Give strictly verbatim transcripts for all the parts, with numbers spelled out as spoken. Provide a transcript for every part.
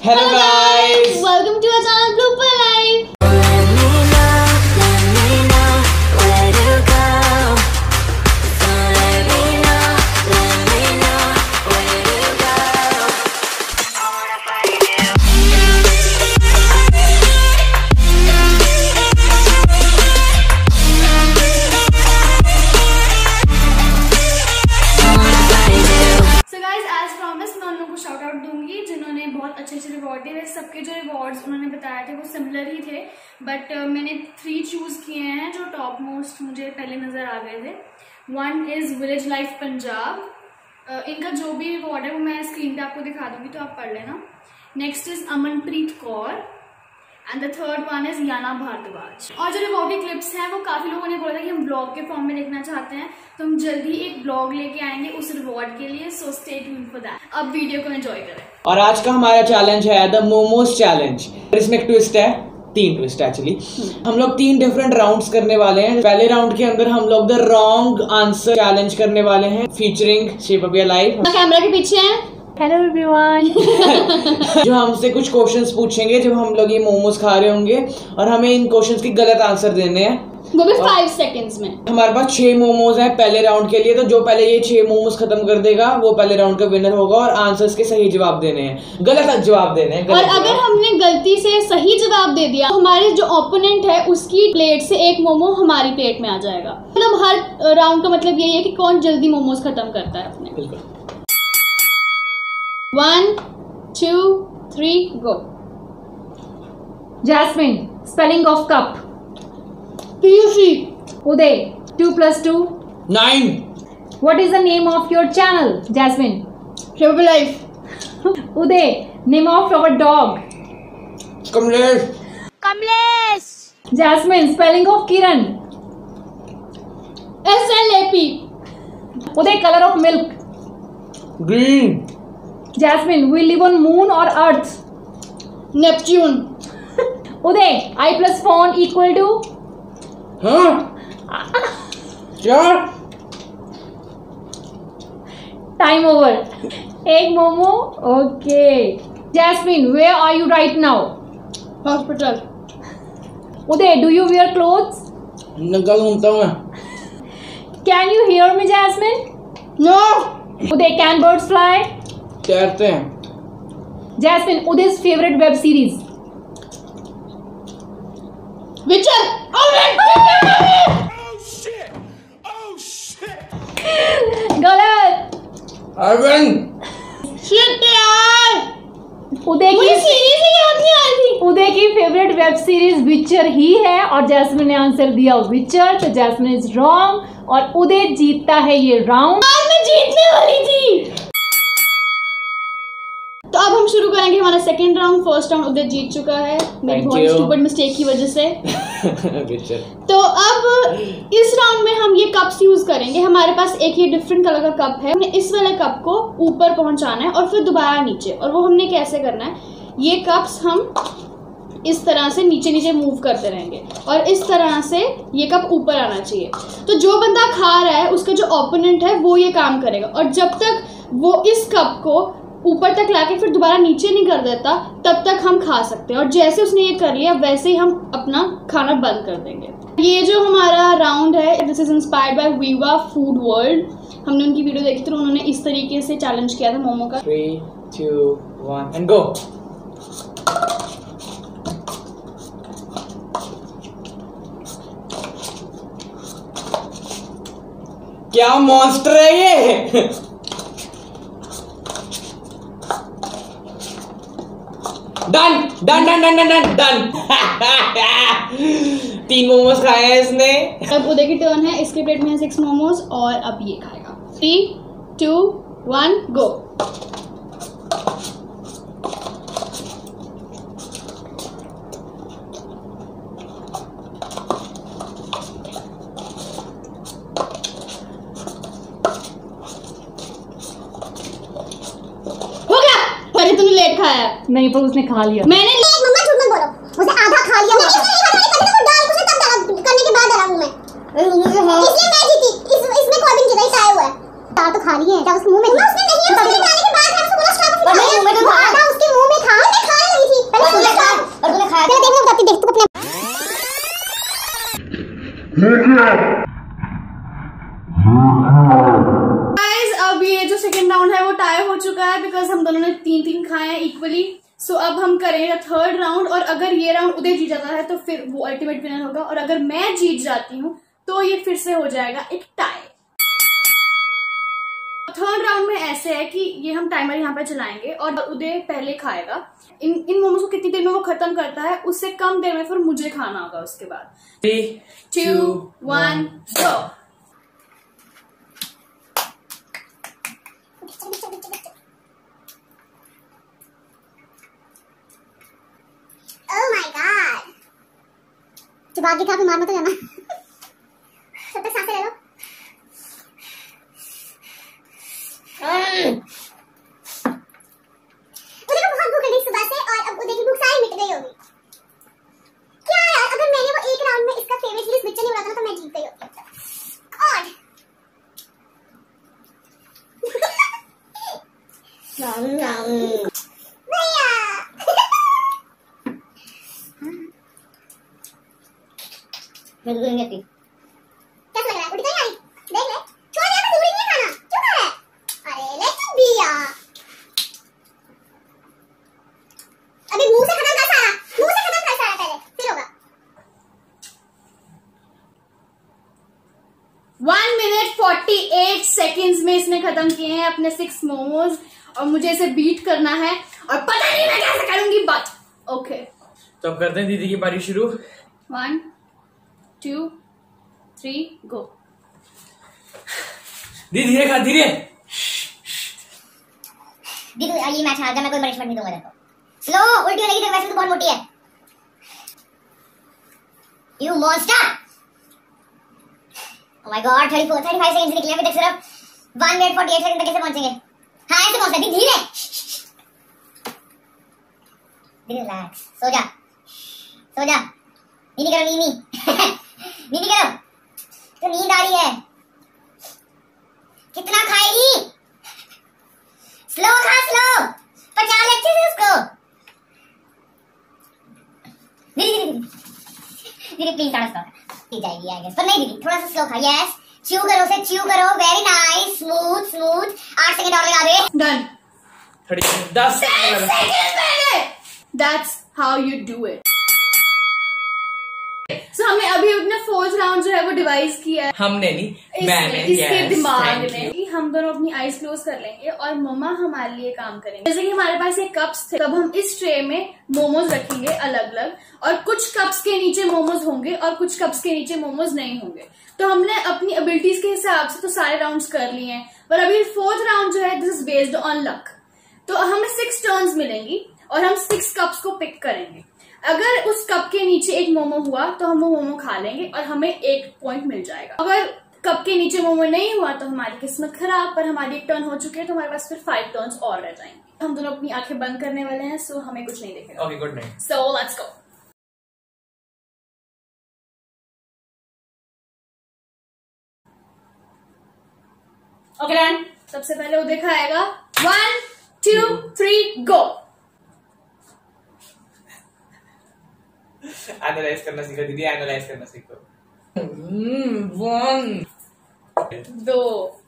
Hello guys, welcome to our channel Blooper Life. Shout out दूंगी जिन्होंने बहुत अच्छे अच्छे रिवॉर्ड दिए। वैसे सबके जो रिवॉर्ड्स उन्होंने बताया थे वो सिमिलर ही थे, बट uh, मैंने थ्री चूज किए हैं जो टॉप मोस्ट मुझे पहले नजर आ गए थे। One is village life Punjab, uh, इनका जो भी रिवॉर्ड है वो मैं स्क्रीन पे आपको दिखा दूंगी तो आप पढ़ लेना। Next is Amanpreet Kaur and the third one is Yana Bhardwaj. और जो रिवॉर्ड के क्लिप्स हैं वो काफी लोगों ने बोला था कि हम ब्लॉग के फॉर्म में देखना चाहते हैं, तो हम जल्दी एक ब्लॉग लेके आएंगे उस रिवॉर्ड के लिए, so stay tuned for that. अब वीडियो को एंजॉय करें। और आज का हमारा चैलेंज है द मोमोज चैलेंज। इसमें एक ट्विस्ट है, तीन ट्विस्ट एक्चुअली। हम लोग तीन डिफरेंट राउंड्स करने वाले हैं। पहले राउंड के अंदर हम लोग द रॉन्ग आंसर चैलेंज करने वाले हैं, featuring shape up your life. Camera के पीछे हैं। Hello everyone. जो हमसे कुछ क्वेश्चंस पूछेंगे जब हम लोग ये मोमोज खा रहे होंगे, और हमें इन क्वेश्चंस के गलत आंसर देने हैं, वो भी फाइव सेकंड्स में। हमारे पास छह मोमोज हैं पहले राउंड के लिए, तो जो पहले ये छह मोमोज खत्म कर देगा वो पहले राउंड का विनर होगा। और आंसर्स के सही जवाब देने हैं, गलत जवाब देने हैं। और अगर हमने गलती से सही जवाब दे दिया तो हमारे जो ओपोनेंट है उसकी प्लेट से एक मोमो हमारी प्लेट में आ जाएगा। मतलब हर राउंड का मतलब यही है कि कौन जल्दी मोमोज खत्म करता है अपने। बिल्कुल। One two three go. Jasmine, spelling of cup. PUC. Uday, two plus two nine. What is the name of your channel, Jasmine? Shape life. Uday, name of our dog. Kamlesh. Kamlesh. Jasmine, spelling of Kiran. S L A P. Uday, color of milk. Green. Jasmine, we live on moon or earth? Neptune. Uday, I plus phone equal to? हाँ? क्या? Time over. Egg momo. Okay. Jasmine, where are you right now? Hospital. Uday, do you wear clothes? नंगा घूमता हूँ मैं। Can you hear me, Jasmine? No. Uday, can birds fly? तैरते हैं। Jasmine, Uday's favorite web series. विचर। गलत। Arvind. Shit यार। उदय की सीरीज ही याद नहीं आ रही। उदय की फेवरेट वेब सीरीज विचर ही है और जैस्मिन ने आंसर दिया विचर, तो जैस्मिन इज रॉन्ग और उदय जीतता है ये राउंड। मैं जीतने वाली थी। तो अब हम शुरू करेंगे हमारा second round. First round Uday जीत चुका है मेरी बहुत स्टूपिड मिस्टेक की वजह से। तो अब इस राउंड में हम ये कप्स यूज करेंगे। हमारे पास एक ये डिफरेंट कलर का कप है, हमने इस वाले कप को ऊपर पहुंचाना है और फिर दोबारा नीचे। और वो हमने कैसे करना है, ये कप्स हम इस तरह से नीचे नीचे मूव करते रहेंगे और इस तरह से ये कप ऊपर आना चाहिए। तो जो बंदा खा रहा है उसका जो ओपोनेंट है वो ये काम करेगा, और जब तक वो इस कप को ऊपर तक लाके फिर दोबारा नीचे नहीं कर देता तब तक हम खा सकते हैं। और जैसे उसने ये कर लिया वैसे ही हम अपना खाना बंद कर देंगे। ये जो हमारा राउंड है this is inspired by viva food world. हमने उनकी वीडियो देखी तो उन्होंने इस तरीके से चैलेंज किया था मोमो का। Three two one and go. क्या मॉन्स्टर है ये। Done done done done done done. तीन मोमोज खाए हैं इसने। अब उदय की टर्न है, इसके प्लेट में है सिक्स मोमोज और अब ये खाएगा। Three two one go. हो गया। अरे तूने लेट खाया। नहीं पर उसने खा लिया। मैंने मम्मा झूठ मत बोलो, उसे आधा खा लिया। मैं दाल कुछ तब डाला करने के बाद डाला हूं मैं, इसलिए मैं जीती। इस इसमें कॉबिन की राइस आया हुआ है। दाल तो खा ली है, जब उसके मुंह में थी। उसने नहीं, उसने डालने के बाद मैंने उसको बोला स्टॉप। नहीं मुंह में तो आधा उसके मुंह में था। मैं खा गाइस अब ये जो सेकंड राउंड है वो टाई हो चुका है बिकॉज हम दोनों ने तीन तीन खाए हैं इक्वली। सो so, अब हम करेंगे थर्ड राउंड और अगर ये राउंड उदय जीत जाता है तो फिर वो अल्टीमेट विनर होगा और अगर मैं जीत जाती हूँ तो ये फिर से हो जाएगा एक टाई। थर्ड राउंड में ऐसे है कि ये हम टाइमर यहाँ पे चलाएंगे और उदय पहले खाएगा। इन इन मोमोज को कितनी देर में वो खत्म करता है उससे कम देर में फिर मुझे खाना होगा उसके बाद। Three two one go. Oh my God! जब आगे खा बीमार मत हो जाना। तब तक सांसें ले लो। उदय को बहुत भूख लगी सुबह से और अब उदय की भूख सारी मिट गई होगी। क्या यार अगर मैंने वो एक राउंड में इसका फेवरेट चीज मिर्चा नहीं बनाता ना तो मैं जीत गई होती। भैया मैं तो नहीं आती। कैसा लग रहा है? उल्टी तो नहीं आई? देख ले। छोड़ यार पूरी नहीं खाना। क्यों खा रहा है? अरे लेट्स बी यार। अभी मुंह से खत्म कर सारा। मुंह से खत्म कर सारा पहले फिर होगा। One minute forty eight seconds में इसने खत्म किए हैं अपने सिक्स मोमोज और मुझे इसे बीट करना है और पता नहीं मैं कैसे करूंगी बट ओके। तो अब करते हैं दीदी की बारी शुरू। One two three go. दीदी धीरे खा धीरे। दीदी ये मैच हार गया मैं कोई पनिशमेंट नहीं दूंगा देखो। स्लो उल्टी लगी तेरे वैसे तो बहुत मोटी है। You monster. Oh my god thirty four thirty five seconds निकले अभी तक सिर्फ one minute forty eight second तक कैसे पहुंचेंगे? हाँ ऐसे पहुंचते धीरे धीरे। रिलैक्स सो जा सो जा। नीनी करो नीनी। नीनी करो तो नींद आ रही है। कितना खाएगी? स्लो खा स्लो पचा ले अच्छे से उसको। दीदी दीदी दीदी प्लीज थोड़ा स्लो पी जाएगी आई गेस पर नहीं दीदी थोड़ा सा स्लो खा। यस च्यू करो उसे च्यू करो वेरी नाइस स्मूथ स्मूथ। आठ सेकंड और लगा दे। डन। थर्टी दस second. That's how you do it. So so, हमने अभी अपना फोर्थ राउंड जो है वो डिवाइस किया है। हमने नहीं मैंने। इसके yes, दिमाग में हम दोनों अपनी आईज क्लोज कर लेंगे और मम्मा हमारे लिए काम करेंगे। जैसे कि हमारे पास ये कप्स थे तब हम इस ट्रे में मोमोज रखेंगे अलग अलग और कुछ कप्स के नीचे मोमोज होंगे और कुछ कप्स के नीचे मोमोज नहीं होंगे। तो हमने अपनी एबिलिटीज के हिसाब से तो सारे राउंड्स कर लिए हैं पर अभी फोर्थ राउंड जो है this is based on luck. तो हमें सिक्स टर्न्स मिलेंगी और हम सिक्स कप्स को पिक करेंगे। अगर उस कप के नीचे एक मोमो हुआ तो हम वो मोमो खा लेंगे और हमें एक पॉइंट मिल जाएगा। अगर कप के नीचे मोमो नहीं हुआ तो हमारी किस्मत खराब पर हमारी एक टर्न हो चुकी है तो हमारे पास फिर फाइव टर्न्स और रह जाएंगे। हम दोनों अपनी आंखें बंद करने वाले हैं सो हमें कुछ नहीं दिखेगा। Okay good night. So let's go. Okay done. सबसे पहले वो दिखाएगा one two three go. Analyse करना सीखो दीदी एनालाइज करना सीखो। वन दो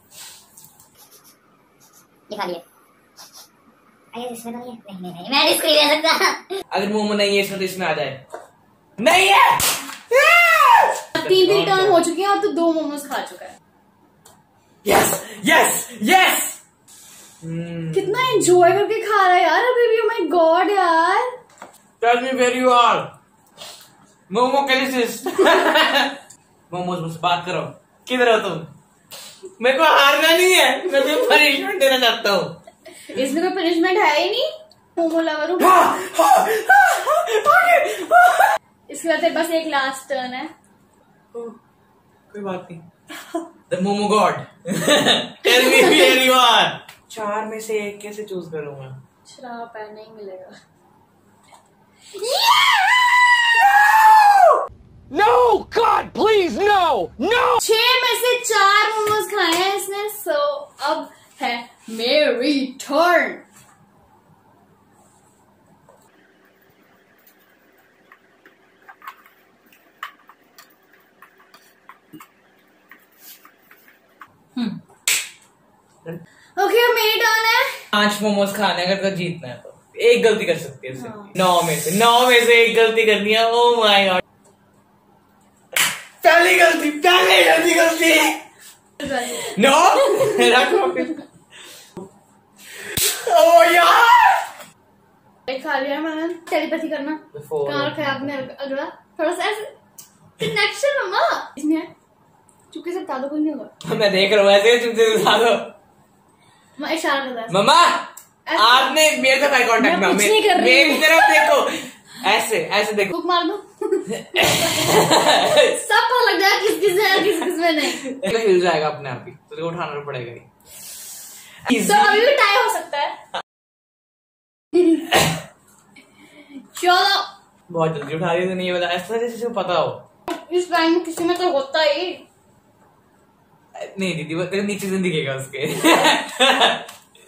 दिखा लिए। अरे इसमें तो नहीं है। नहीं नहीं नहीं मैं रिस्क नहीं ले सकता। अगर मोमो नहीं है इसमें तो इसमें आ जाए। नहीं है। तीन तीन टर्न हो चुकी हैं और तो दो मोमोज खा चुका है। Yes yes yes. कितना एंजॉय करके खा रहा है यार अभी भी। माय गॉड यार। Tell me where you are. Momo कैलिसिस। मोमोज मुझसे बात करो। किधर हो तुम? मेरे को हारना नहीं है। मैं तुम्हें पनिशमेंट देना चाहता हूँ। इसमें कोई पनिशमेंट है ही नहीं। मोमो लवर हूँ। इसके बाद तेरे पास एक लास्ट टर्न है। कोई बात नहीं। The Momo God. Tell me where you are. चार में से एक कैसे चूज करूंगा? श्राप है नहीं मिलेगा। No! God, please, no! No! छह में से चार मोमोज खाए हैं इसने। सो अब है मेरी टर्न। ओके अब मेरी टर्न है। पांच मोमोज खाने अगर तो जीतना है तो एक गलती कर सकती है सिर्फ। हाँ। नौ में से नौ में से एक गलती करनी है। ओ माय गॉड, पहली गलती पहली गलती गलती नो रखो। ओ यार खा लिया मैंने। टेलीपैथी करना कहाँ रखा है आपने अगला? थोड़ा सा ऐसे कनेक्शन मम्मा इसमें चुपके से बता दो, कुछ नहीं होगा। मैं देख रहा हूँ ऐसे चुपके से बता दो। मैं इशारा कर रहा है मम्मा, आपने मेरे साथ आई कांटेक्ट में मेरी तरफ देखो, ऐसे ऐसे देखो। कुक मार दो सब पता लग जाएगा किस किस में किस किस में नहीं। तो हिल जाएगा अपने आप ही, तुझे तो उठाना पड़ेगा ही। तो अभी भी टाई हो सकता है। चलो बहुत जल्दी उठा रही है, तो नहीं बता ऐसा जैसे पता हो। इस टाइम में किसी में तो होता ही नहीं दीदी, वो तेरे नीचे से दिखेगा उसके।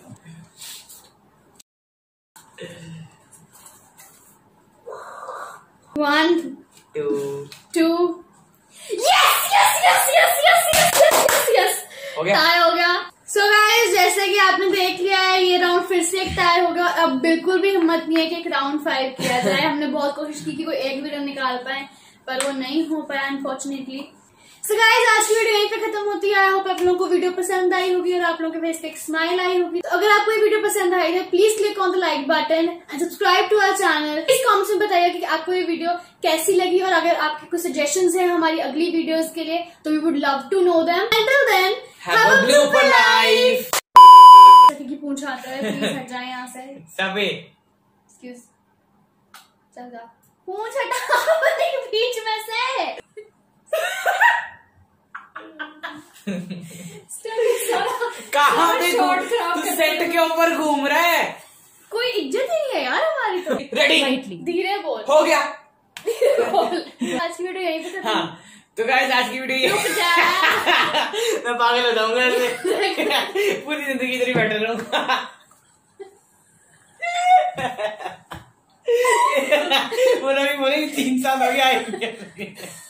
One, two, two, yes, yes, yes, yes, yes, yes, yes, yes, yes. हो गया? टाई हो गया। So guys, जैसे कि आपने देख लिया है, ये राउंड फिर से एक टाई हो गया। अब बिल्कुल भी हिम्मत नहीं है कि एक राउंड फाइव किया जाए। हमने बहुत कोशिश की कि कोई एक भी रन निकाल पाए, पर वो नहीं हो पाया अनफॉर्चुनेटली। सो गाइस, आज की वीडियो यहीं पे खत्म होती है। आई होप आप लोगों को वीडियो पसंद आई होगी और आप लोगों के फेस पे एक स्माइल आई होगी। तो अगर आपको ये वीडियो पसंद आई है, please click on the like button and subscribe to our channel. Please comments में बताइए कि आपको ये वीडियो कैसी लगी और अगर आपके कुछ सजेशंस हैं हमारी अगली वीडियोस के लिए तो we would love to know them. Until then, have a blooper life. की पूंछ आता है, प्लीज हट जाए यहाँ से सभी। एक्सक्यूज, चल जा, पूंछ हटा बीच में से। कहाँ पे तू सेट के ऊपर घूम रहा है? कोई इज्जत ही नहीं है यार हमारी तो। रेडी, धीरे बोल। हो गया। आज की वीडियो यहीं पे खत्म। हाँ, तो गाइस आज की वीडियो मैं पागल हो जाऊंगा ऐसे पूरी जिंदगी इधर ही बैठे रहूंगा। बोला भी बोले तीन साल हो गया।